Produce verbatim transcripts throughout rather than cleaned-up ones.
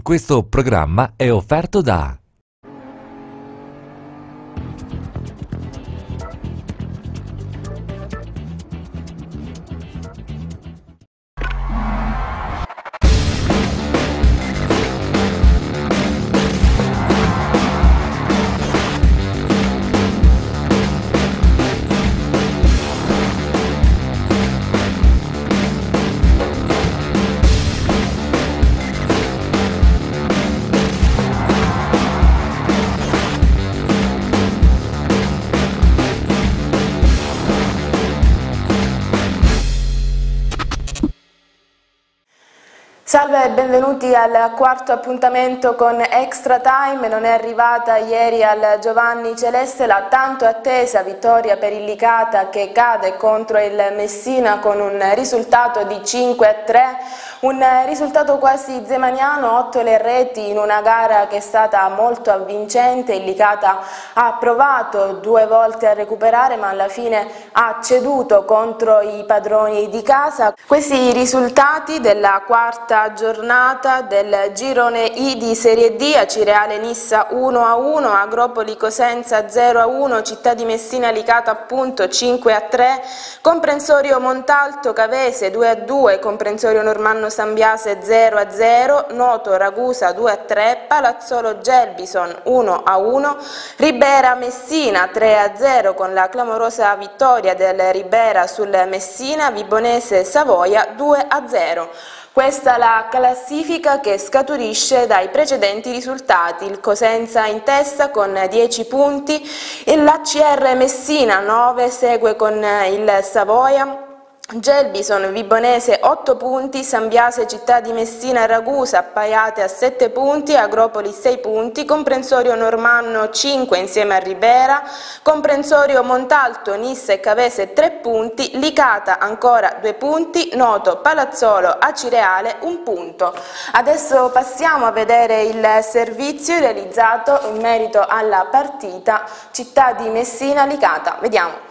Questo programma è offerto da Salve e benvenuti al quarto appuntamento con Extra Time. Non è arrivata ieri al Giovanni Celeste la tanto attesa vittoria per il Licata che cade contro il Messina con un risultato di cinque a tre, un risultato quasi zemaniano, otto le reti in una gara che è stata molto avvincente. Il Licata ha provato due volte a recuperare ma alla fine ha ceduto contro i padroni di casa. Questi risultati della quarta giornata del girone I di Serie D: Acireale Nissa uno a uno, Agropoli Cosenza zero a uno, Città di Messina Licata appunto cinque a tre, Comprensorio Montalto Cavese due a due, Comprensorio Normanno Sambiase zero a zero, Noto Ragusa due a tre, Palazzolo Gelbison uno a uno, Ribera Messina tre a zero con la clamorosa vittoria del Ribera sul Messina, Vibonese Savoia due a zero. Questa è la classifica che scaturisce dai precedenti risultati: il Cosenza in testa con dieci punti, l'A C R Messina nove, segue con il Savoia, Gelbison Vibonese otto punti, Sambiase Città di Messina Ragusa appaiate a sette punti, Agropoli sei punti, Comprensorio Normanno cinque insieme a Ribera, Comprensorio Montalto, Nissa e Cavese tre punti, Licata ancora due punti, Noto, Palazzolo, Acireale un punto. Adesso passiamo a vedere il servizio realizzato in merito alla partita Città di Messina Licata. Vediamo.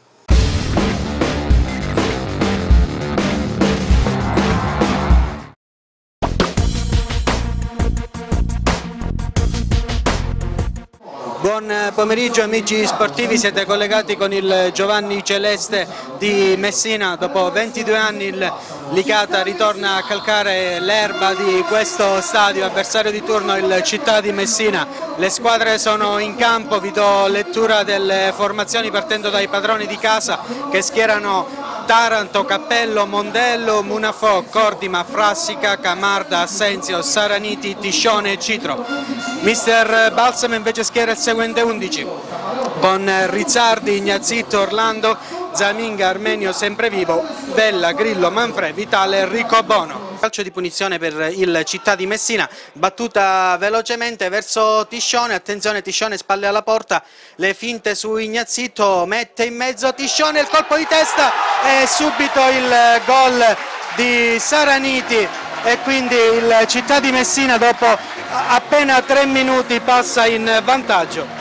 Buon pomeriggio amici sportivi, siete collegati con il Giovanni Celeste di Messina. Dopo ventidue anni il Licata ritorna a calcare l'erba di questo stadio, avversario di turno il Città di Messina. Le squadre sono in campo, vi do lettura delle formazioni partendo dai padroni di casa che schierano Taranto, Cappello, Mondello, Munafò, Cordima, Frassica, Camarda, Assenzio, Saraniti, Tiscione e Citro. Mister Balsam invece schiera il seguente undici con Rizzardi, Ignazito, Orlando, Zaminga, Armenio Semprevivo, Vella, Grillo, Manfrè, Vitale, Enrico Bono. Calcio di punizione per il Città di Messina, battuta velocemente verso Tiscione, attenzione Tiscione spalle alla porta, le finte su Ignazito, mette in mezzo Tiscione, il colpo di testa e subito il gol di Saraniti e quindi il Città di Messina dopo appena tre minuti passa in vantaggio.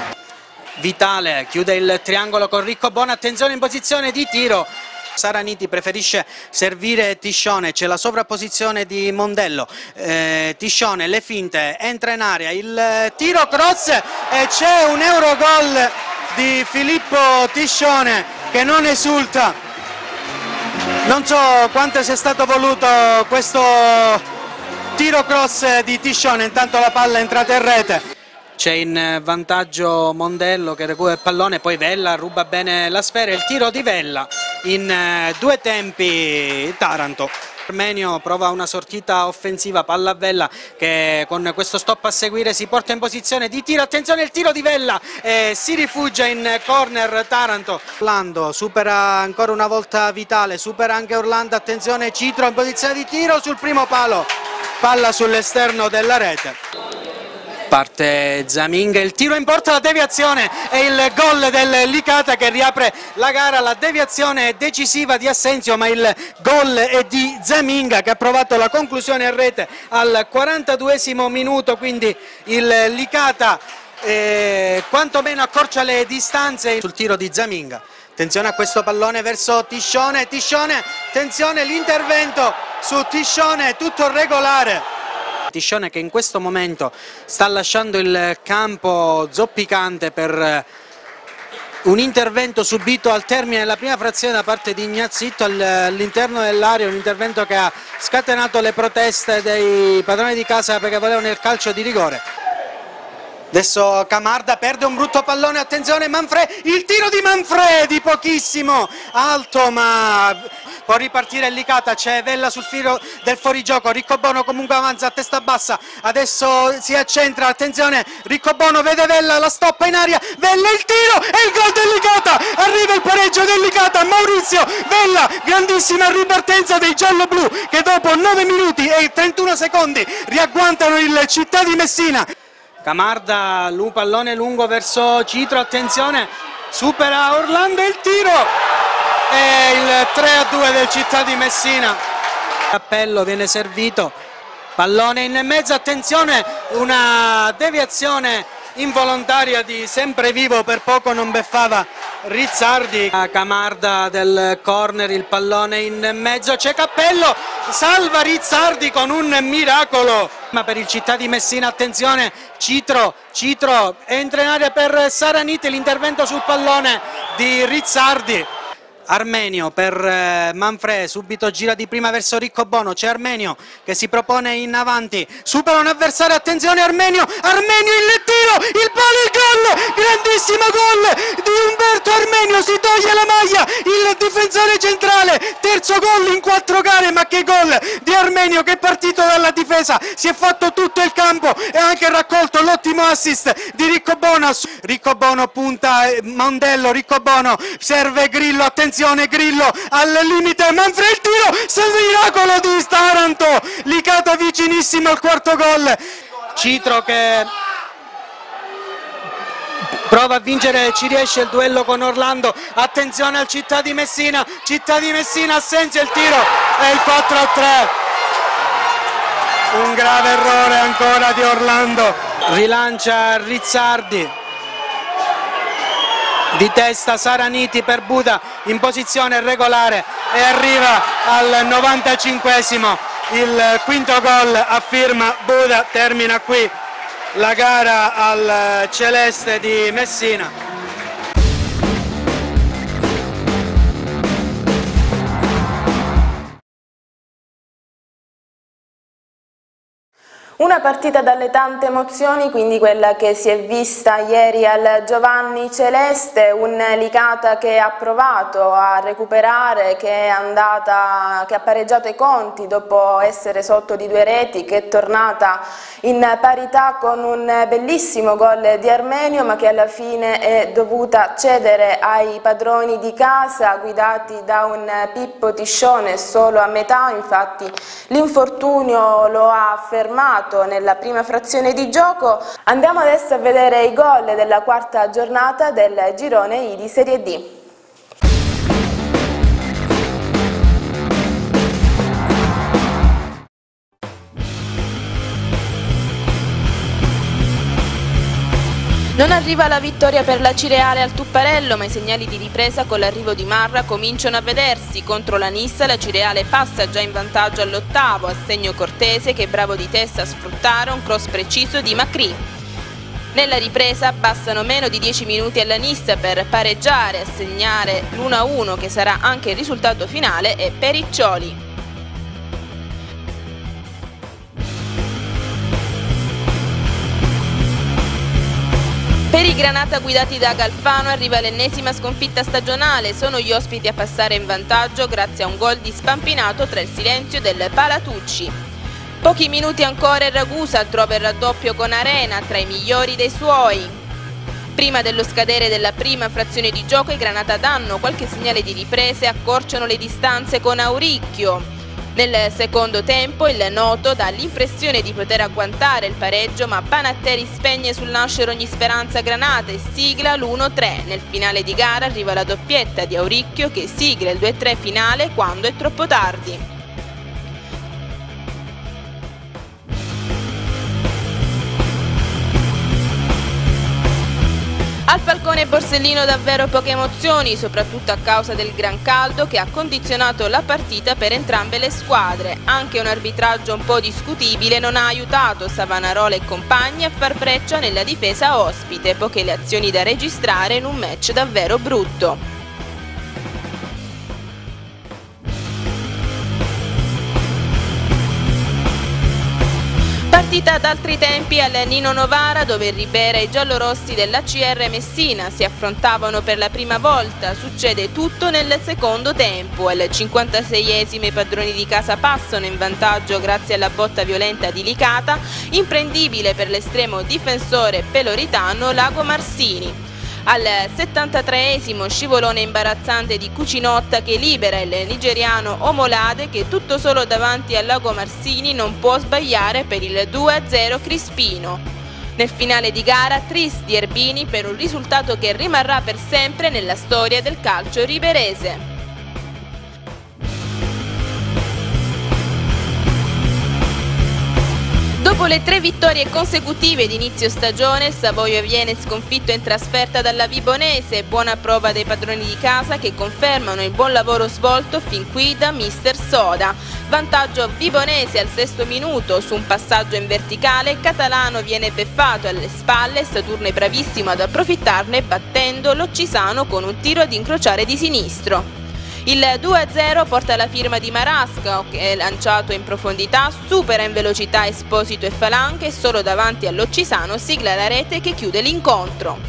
Vitale chiude il triangolo con Ricco Bono, attenzione in posizione di tiro. Saraniti preferisce servire Tiscione, c'è la sovrapposizione di Mondello, eh, Tiscione, le finte, entra in area, il tiro cross e c'è un Eurogol di Filippo Tiscione che non esulta. Non so quanto sia stato voluto questo tiro cross di Tiscione, intanto la palla è entrata in rete. C'è in vantaggio Mondello che recupera il pallone, poi Vella ruba bene la sfera, il tiro di Vella in due tempi Taranto. Armenio prova una sortita offensiva, palla a Vella che con questo stop a seguire si porta in posizione di tiro, attenzione il tiro di Vella e si rifugia in corner Taranto. Orlando supera ancora una volta Vitale, supera anche Orlando, attenzione Citro in posizione di tiro sul primo palo, palla sull'esterno della rete. Parte Zaminga, il tiro in porta, la deviazione e il gol del Licata che riapre la gara. La deviazione è decisiva di Assenzio ma il gol è di Zaminga che ha provato la conclusione a rete al quarantaduesimo minuto, quindi il Licata eh, quantomeno accorcia le distanze sul tiro di Zaminga. Attenzione a questo pallone verso Tiscione, Tiscione, attenzione l'intervento su Tiscione, tutto regolare. Tiscione, che in questo momento sta lasciando il campo zoppicante per un intervento subito al termine della prima frazione da parte di Ignazitto all'interno dell'area, un intervento che ha scatenato le proteste dei padroni di casa perché volevano il calcio di rigore. Adesso Camarda perde un brutto pallone, attenzione Manfredi, il tiro di Manfredi, pochissimo, alto ma può ripartire Licata, c'è Vella sul filo del fuorigioco, Riccobono comunque avanza a testa bassa, adesso si accentra, attenzione, Riccobono vede Vella, la stoppa in aria, Vella il tiro e il gol del Licata, arriva il pareggio del Licata, Maurizio Vella, grandissima ripartenza dei giallo-blu che dopo nove minuti e trentuno secondi riagguantano il Città di Messina. Camarda, lu pallone lungo verso Citro, attenzione, supera Orlando il tiro e il tre a due del Città di Messina. Cappello viene servito, pallone in mezzo, attenzione, una deviazione involontaria di Semprevivo, per poco non beffava Rizzardi. Camarda del corner, il pallone in mezzo, c'è Cappello, salva Rizzardi con un miracolo. Ma per il Città di Messina, attenzione, Citro, Citro entra in area per Saraniti, l'intervento sul pallone di Rizzardi. Armenio per Manfredi, subito gira di prima verso Riccobono, c'è Armenio che si propone in avanti, supera un avversario, attenzione Armenio, Armenio il tiro, il palo, il gol, grandissimo gol di Umberto Armenio, si toglie la maglia, il difensore centrale, terzo gol in quattro gare, ma che gol di Armenio che è partito dalla difesa, si è fatto tutto il campo e ha anche raccolto l'ottimo assist di Riccobono. Riccobono punta Mondello, Riccobono serve Grillo, attenzione Grillo al limite, Manfredi il tiro, miracolo di Taranto, Licata vicinissimo al quarto gol. Citro che prova a vincere, ci riesce il duello con Orlando, attenzione al Città di Messina, Città di Messina, Assenzio, il tiro è il quattro a tre. Un grave errore ancora di Orlando, rilancia Rizzardi. Di testa Saraniti per Buda in posizione regolare e arriva al novantacinquesimo il quinto gol a firma Buda. Termina qui la gara al Celeste di Messina. Una partita dalle tante emozioni, quindi quella che si è vista ieri al Giovanni Celeste, un Licata che ha provato a recuperare, che è andata, che ha pareggiato i conti dopo essere sotto di due reti, che è tornata in parità con un bellissimo gol di Armenio, ma che alla fine è dovuta cedere ai padroni di casa guidati da un Pippo Tiscione solo a metà. Infatti l'infortunio lo ha fermato nella prima frazione di gioco. Andiamo adesso a vedere i gol della quarta giornata del girone I di Serie D. Non arriva la vittoria per la Cireale al Tupparello, ma i segnali di ripresa con l'arrivo di Marra cominciano a vedersi. Contro la Nissa la Cireale passa già in vantaggio all'ottavo, a segno Cortese che è bravo di testa a sfruttare un cross preciso di Macri. Nella ripresa bastano meno di dieci minuti alla Nissa per pareggiare, a segnare l'uno a uno che sarà anche il risultato finale e per Riccioli. Per i Granata guidati da Galfano arriva l'ennesima sconfitta stagionale, sono gli ospiti a passare in vantaggio grazie a un gol di Spampinato tra il silenzio del Palatucci. Pochi minuti ancora e Ragusa trova il raddoppio con Arena tra i migliori dei suoi. Prima dello scadere della prima frazione di gioco i Granata danno qualche segnale di ripresa e accorciano le distanze con Auricchio. Nel secondo tempo il Noto dà l'impressione di poter agguantare il pareggio, ma Panatteri spegne sul nascere ogni speranza Granata e sigla l'uno a tre. Nel finale di gara arriva la doppietta di Auricchio che sigla il due a tre finale quando è troppo tardi. Al Falcone Borsellino davvero poche emozioni, soprattutto a causa del gran caldo che ha condizionato la partita per entrambe le squadre. Anche un arbitraggio un po' discutibile non ha aiutato Savonarola e compagni a far breccia nella difesa ospite, poche le azioni da registrare in un match davvero brutto. Partita ad altri tempi al Nino Novara, dove Ribera e i giallorossi della C R Messina si affrontavano per la prima volta. Succede tutto nel secondo tempo. Al cinquantaseiesimo i padroni di casa passano in vantaggio grazie alla botta violenta di Licata, imprendibile per l'estremo difensore peloritano Lago Marsini. Al settantatreesimo scivolone imbarazzante di Cucinotta che libera il nigeriano Omolade, che tutto solo davanti al Lago Marsini non può sbagliare per il due a zero crispino. Nel finale di gara tris di Erbini per un risultato che rimarrà per sempre nella storia del calcio riberese. Dopo le tre vittorie consecutive di inizio stagione, il Savoia viene sconfitto in trasferta dalla Vibonese, buona prova dei padroni di casa che confermano il buon lavoro svolto fin qui da mister Soda. Vantaggio vibonese al sesto minuto, su un passaggio in verticale, Catalano viene beffato alle spalle, Saturno è bravissimo ad approfittarne battendo l'Occisano con un tiro ad incrociare di sinistro. Il due a zero porta la firma di Marasca, che è lanciato in profondità, supera in velocità Esposito e Falanche e solo davanti all'Occisano sigla la rete che chiude l'incontro.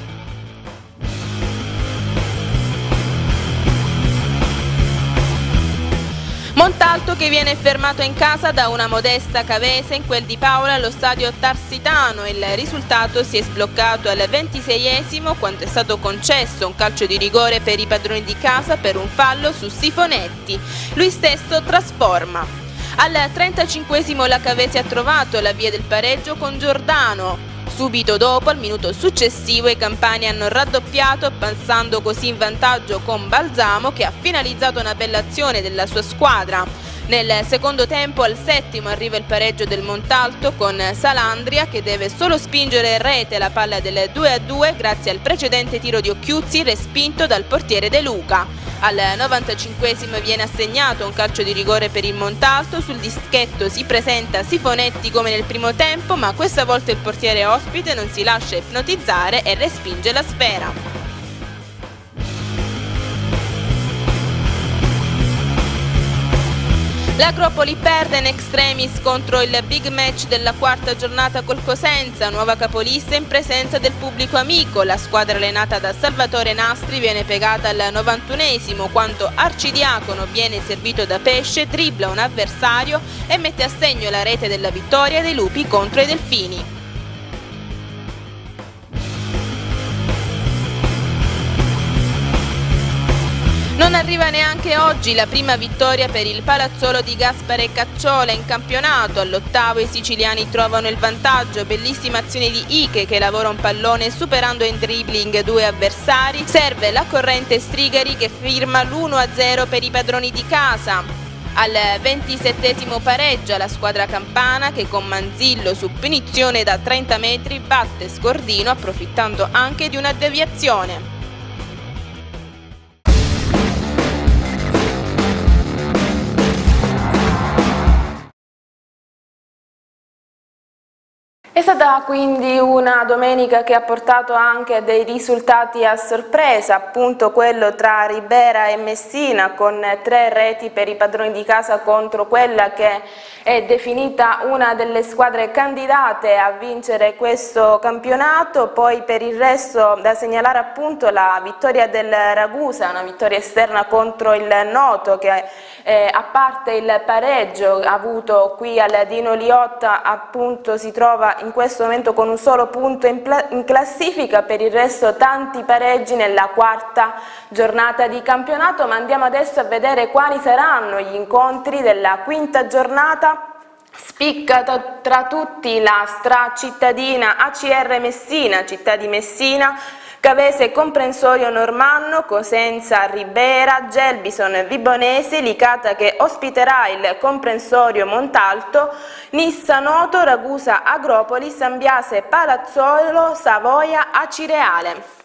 Montalto che viene fermato in casa da una modesta Cavese in quel di Paola allo stadio Tarsitano. Il risultato si è sbloccato al ventiseiesimo quando è stato concesso un calcio di rigore per i padroni di casa per un fallo su Sifonetti. Lui stesso trasforma. Al trentacinquesimo la Cavese ha trovato la via del pareggio con Giordano. Subito dopo, al minuto successivo, i campani hanno raddoppiato, passando così in vantaggio con Balsamo, che ha finalizzato una bella azione della sua squadra. Nel secondo tempo, al settimo, arriva il pareggio del Montalto con Salandria, che deve solo spingere in rete la palla del due a due grazie al precedente tiro di Occhiuzzi respinto dal portiere De Luca. Al novantacinquesimo viene assegnato un calcio di rigore per il Montalto, sul dischetto si presenta Sifonetti come nel primo tempo, ma questa volta il portiere ospite non si lascia ipnotizzare e respinge la sfera. L'Agropoli perde in extremis contro il big match della quarta giornata col Cosenza, nuova capolista in presenza del pubblico amico. La squadra allenata da Salvatore Nastri viene piegata al novantunesimo quando Arcidiacono viene servito da Pesce, dribbla un avversario e mette a segno la rete della vittoria dei Lupi contro i Delfini. Non arriva neanche oggi la prima vittoria per il Palazzolo di Gaspare Cacciola in campionato. All'ottavo i siciliani trovano il vantaggio, bellissima azione di Ike che lavora un pallone superando in dribbling due avversari. Serve la corrente Strigari che firma l'uno a zero per i padroni di casa. Al ventisettesimo pareggia la squadra campana che con Manzillo su punizione da trenta metri batte Scordino approfittando anche di una deviazione. È stata quindi una domenica che ha portato anche dei risultati a sorpresa, appunto quello tra Ribera e Messina con tre reti per i padroni di casa contro quella che è definita una delle squadre candidate a vincere questo campionato. Poi per il resto da segnalare appunto la vittoria del Ragusa, una vittoria esterna contro il Noto che eh, a parte il pareggio avuto qui al Dino Liotta appunto si trova in questo momento con un solo punto in, in classifica, per il resto tanti pareggi nella quarta giornata di campionato, ma andiamo adesso a vedere quali saranno gli incontri della quinta giornata. Spicca tra tutti la stra cittadina A C R Messina, città di Messina, Cavese Comprensorio Normanno, Cosenza Ribera, Gelbison Vibonesi, Licata che ospiterà il Comprensorio Montalto, Nissa Noto, Ragusa Agropoli, Sambiase Palazzolo, Savoia Acireale.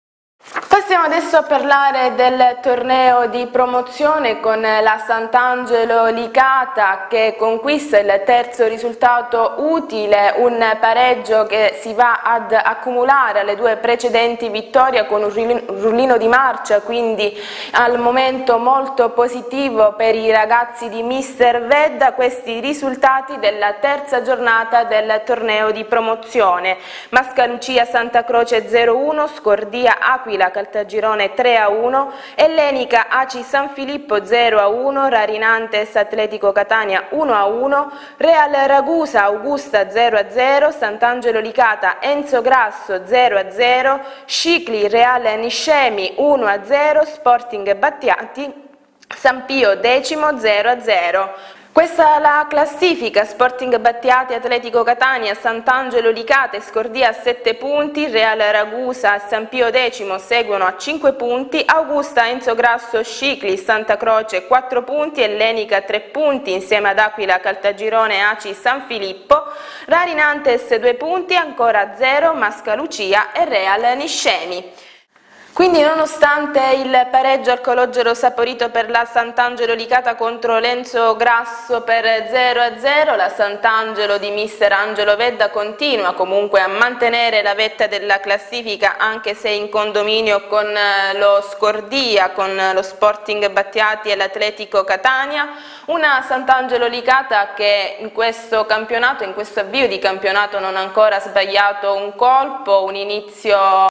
Passiamo adesso a parlare del torneo di promozione con la Sant'Angelo Licata che conquista il terzo risultato utile, un pareggio che si va ad accumulare alle due precedenti vittorie con un rullino di marcia, quindi al momento molto positivo per i ragazzi di Mister Vedda questi risultati della terza giornata del torneo di promozione. Mascalucia Santa Croce zero uno, Scordia Aquila Caltagirone tre a uno, Ellenica Aci San Filippo zero a uno, Rarinantes Atletico Catania uno a uno, Real Ragusa Augusta zero a zero, Sant'Angelo Licata Enzo Grasso zero a zero, Scicli Real Niscemi uno a zero, Sporting Battiati San Pio X zero a zero. Questa è la classifica: Sporting Battiati, Atletico Catania, Sant'Angelo Licata e Scordia a sette punti, Real Ragusa e San Pio X seguono a cinque punti, Augusta, Enzo Grasso, Scicli, Santa Croce quattro punti, Ellenica tre punti insieme ad Aquila, Caltagirone, Aci, San Filippo, Rarinantes due punti, ancora zero Mascalucia e Real Niscemi. Quindi nonostante il pareggio al Calogero Saporito per la Sant'Angelo Licata contro l'Enzo Grasso per zero a zero, la Sant'Angelo di Mister Angelo Vedda continua comunque a mantenere la vetta della classifica anche se in condominio con lo Scordia, con lo Sporting Battiati e l'Atletico Catania. Una Sant'Angelo Licata che in questo campionato, in questo avvio di campionato non ha ancora sbagliato un colpo, un inizio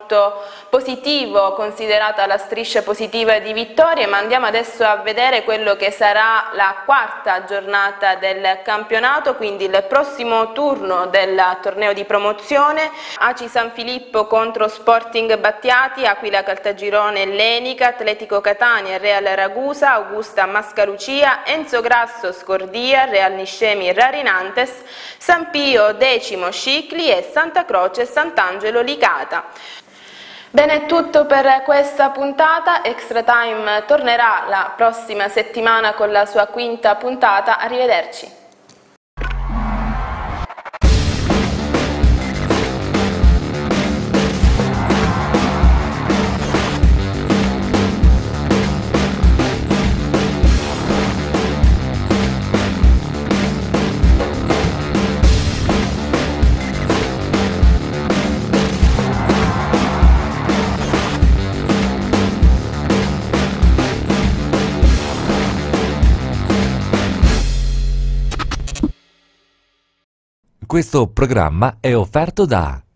positivo considerata la striscia positiva di vittorie, ma andiamo adesso a vedere quello che sarà la quarta giornata del campionato, quindi il prossimo turno del torneo di promozione. Aci San Filippo contro Sporting Battiati, Aquila Caltagirone Ellenica, Atletico Catania Real Ragusa, Augusta Mascalucia, Enzo Grasso Scordia, Real Niscemi Rarinantes, San Pio X Scicli e Santa Croce Sant'Angelo Licata. Bene, è tutto per questa puntata. Extra Time tornerà la prossima settimana con la sua quinta puntata. Arrivederci. Questo programma è offerto da